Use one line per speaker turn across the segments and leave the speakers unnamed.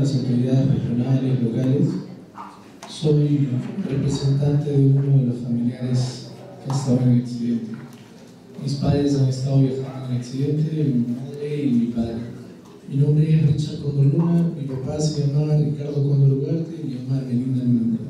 las autoridades regionales, locales. Soy representante de uno de los familiares que ha estado en el accidente. Mis padres han estado viajando en el accidente, mi madre y mi padre. Mi nombre es Richard Cóndor Luna, mi papá se llamaba Ricardo Cóndor Ugarte y mi mamá Belinda Luna.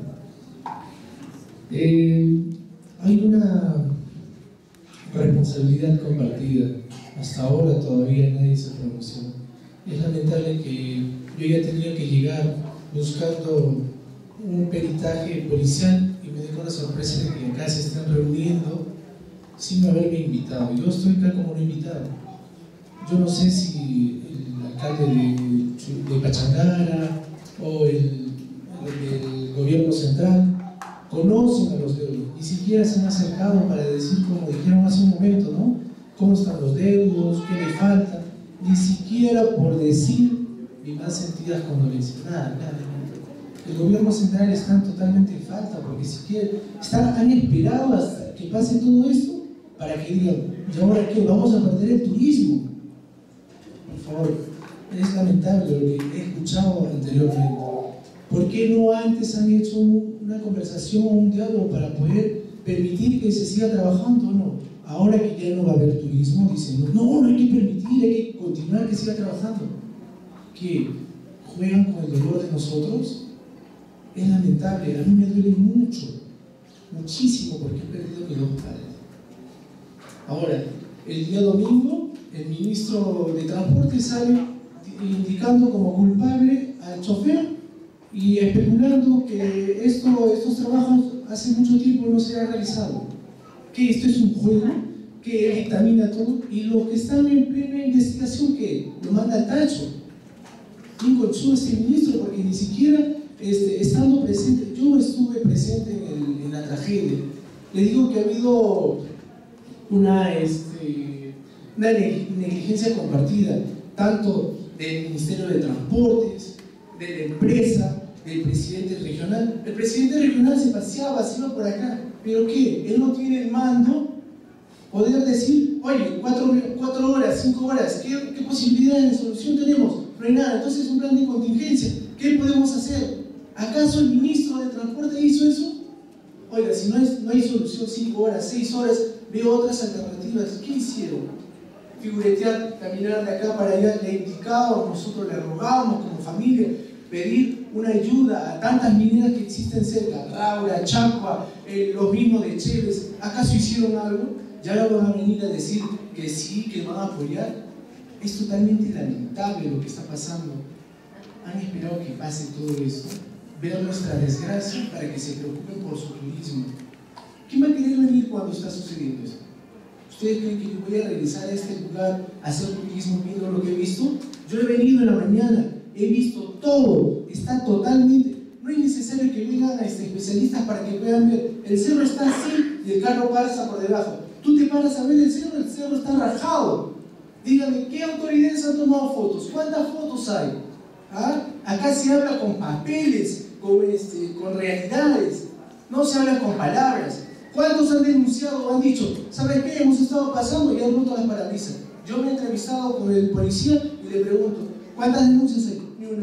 Hay una responsabilidad compartida. Hasta ahora todavía nadie se pronunció. Es lamentable que yo haya tenido que llegar buscando un peritaje policial y me dio la sorpresa de que acá se están reuniendo sin haberme invitado. Yo estoy acá como un invitado. Yo no sé si el alcalde de Pachangara o el gobierno central conocen a los deudos, ni siquiera se han acercado para decir, como dijeron hace un momento, ¿no? ¿Cómo están los deudos? ¿Qué le falta? Ni siquiera por decir mi más sentidas condolencias. Nada. El gobierno central está totalmente en falta, porque siquiera han esperado hasta que pase todo esto para que digan, ¿y ahora qué? ¿Vamos a perder el turismo? Por favor, es lamentable lo que he escuchado anteriormente. ¿Por qué no antes han hecho una conversación o un diálogo para poder permitir que se siga trabajando? No. Ahora que ya no va a haber turismo, dicen, no hay que permitir, hay que continuar que siga trabajando. ¿Qué? ¿Juegan con el dolor de nosotros? Es lamentable, a mí me duele mucho, muchísimo, porque he perdido mis dos padres. Ahora, el día domingo, el ministro de Transporte sale indicando como culpable al chofer y especulando que estos trabajos hace mucho tiempo no se han realizado, que esto es un juego, que dictamina todo, y los que están en plena investigación, que lo manda al tacho. ¿Quién conchó a este ministro? Porque ni siquiera estando presente, yo estuve presente en la tragedia. Le digo que ha habido una negligencia compartida, tanto del Ministerio de Transportes, de la empresa, del presidente regional. El presidente regional se paseaba por acá, pero ¿qué? Él no tiene el mando poder decir, oye, 4 horas, 5 horas, ¿qué posibilidades de solución tenemos? No hay nada. Entonces es un plan de contingencia. ¿Qué podemos hacer? ¿Acaso el ministro de Transporte hizo eso? Oiga, si no hay solución, 5 horas, 6 horas, veo otras alternativas. ¿Qué hicieron? Figuretear, caminar de acá para allá. Le indicábamos, nosotros le rogábamos como familia pedir una ayuda a tantas mineras que existen cerca, Raura, Chacua, los mismos de Chévez. ¿Acaso hicieron algo? Ya ahora van a venir a decir que sí, que van a apoyar. Es totalmente lamentable lo que está pasando. Han esperado que pase todo esto, ver nuestra desgracia para que se preocupen por su turismo. ¿Quién va a querer venir cuando está sucediendo esto? ¿Ustedes creen que yo voy a regresar a este lugar a hacer turismo viendo lo que he visto? Yo he venido en la mañana, he visto todo, está totalmente... No es necesario que vengan especialistas para que puedan ver. El cerro está así y el carro pasa por debajo. Tú te paras a ver el cerro está rajado. Dígame, ¿qué autoridades han tomado fotos? ¿Cuántas fotos hay? ¿Ah? Acá se habla con papeles, con realidades, no se habla con palabras. ¿Cuántos han denunciado o han dicho, ¿sabes qué? Hemos estado pasando y han roto las parabrisas? Yo me he entrevistado con el policía y le pregunto, ¿cuántas denuncias hay? Ni una.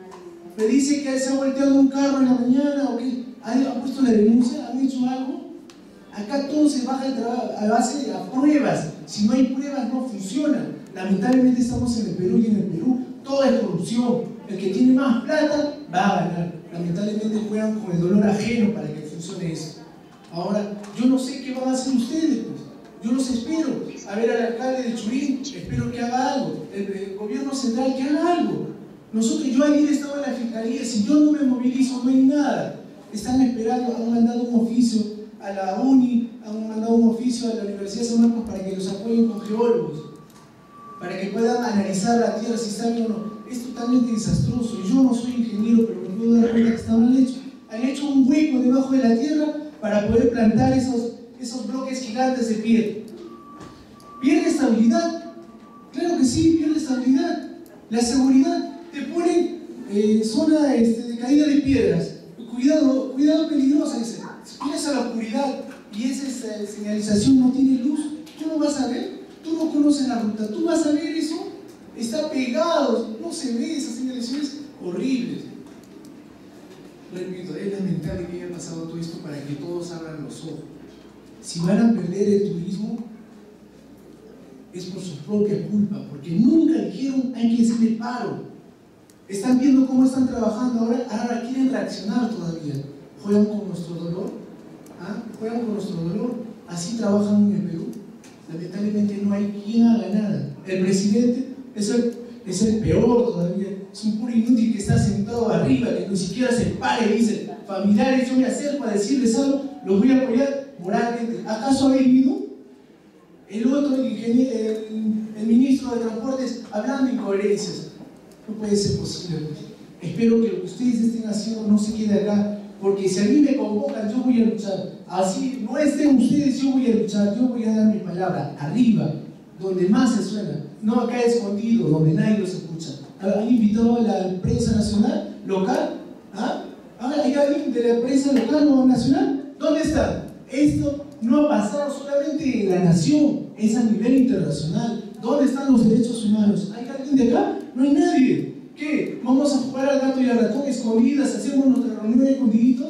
Me dice que se ha volteado un carro en la mañana o que han puesto la denuncia, han hecho algo. Acá todo se baja a base de pruebas. Si no hay pruebas no funciona. Lamentablemente estamos en el Perú y en el Perú todo es corrupción. El que tiene más plata va a ganar. Lamentablemente juegan con el dolor ajeno para que funcione eso. Ahora, yo no sé qué van a hacer ustedes, pues. Yo los espero. A ver al alcalde de Churín, espero que haga algo. El gobierno central que haga algo. Yo ayer estaba en la fiscalía, si yo no me movilizo no hay nada. Están esperando, han mandado un oficio a la UNI, han mandado un oficio a la Universidad de San Marcos para que los apoyen con geólogos, para que puedan analizar la tierra si está bien o no. Es totalmente desastroso. Yo no soy ingeniero, pero me puedo dar cuenta que está mal hecho. Han hecho un hueco debajo de la tierra para poder plantar esos bloques gigantes de piedra. ¿Pierde estabilidad? Claro que sí, pierde estabilidad. La seguridad, te ponen zona de caída de piedras. Cuidado peligrosa, dice. Si vienes a la oscuridad y esa señalización no tiene luz, tú no vas a ver, tú no conoces la ruta, tú vas a ver eso, está pegado, no se ve esas señalizaciones horribles. Repito, es lamentable que haya pasado todo esto para que todos abran los ojos. Si van a perder el turismo, es por su propia culpa, porque nunca dijeron hay que hacerle paro. Están viendo cómo están trabajando ahora quieren reaccionar todavía. ¿Juegan con nuestro dolor? ¿Ah? ¿Juegan con nuestro dolor? ¿Así trabajan en el Perú? Lamentablemente no hay quien haga nada. El presidente es el peor todavía, es un puro inútil que está sentado arriba, que ni siquiera se pare y dice, familiares, yo voy a hacer para decirles algo, los voy a apoyar moralmente. ¿Acaso habéis visto? El otro, el ministro de Transportes, hablando incoherencias. No puede ser posible. Espero que lo que ustedes estén haciendo no se quede acá, porque si a mí me convocan, yo voy a luchar. Así no estén ustedes, yo voy a luchar, yo voy a dar mi palabra arriba, donde más se suena, no acá escondido, donde nadie los escucha. ¿Han invitado a la prensa nacional, local? ¿Ah? ¿Hay alguien de la prensa local o nacional? ¿Dónde está? Esto no ha pasado solamente en la nación, es a nivel internacional. ¿Dónde están los derechos humanos? ¿Hay alguien de acá? No hay nadie. ¿Qué? ¿Vamos a jugar al gato y al ratón escondidas? ¿Hacemos nuestra reunión de escondiditos?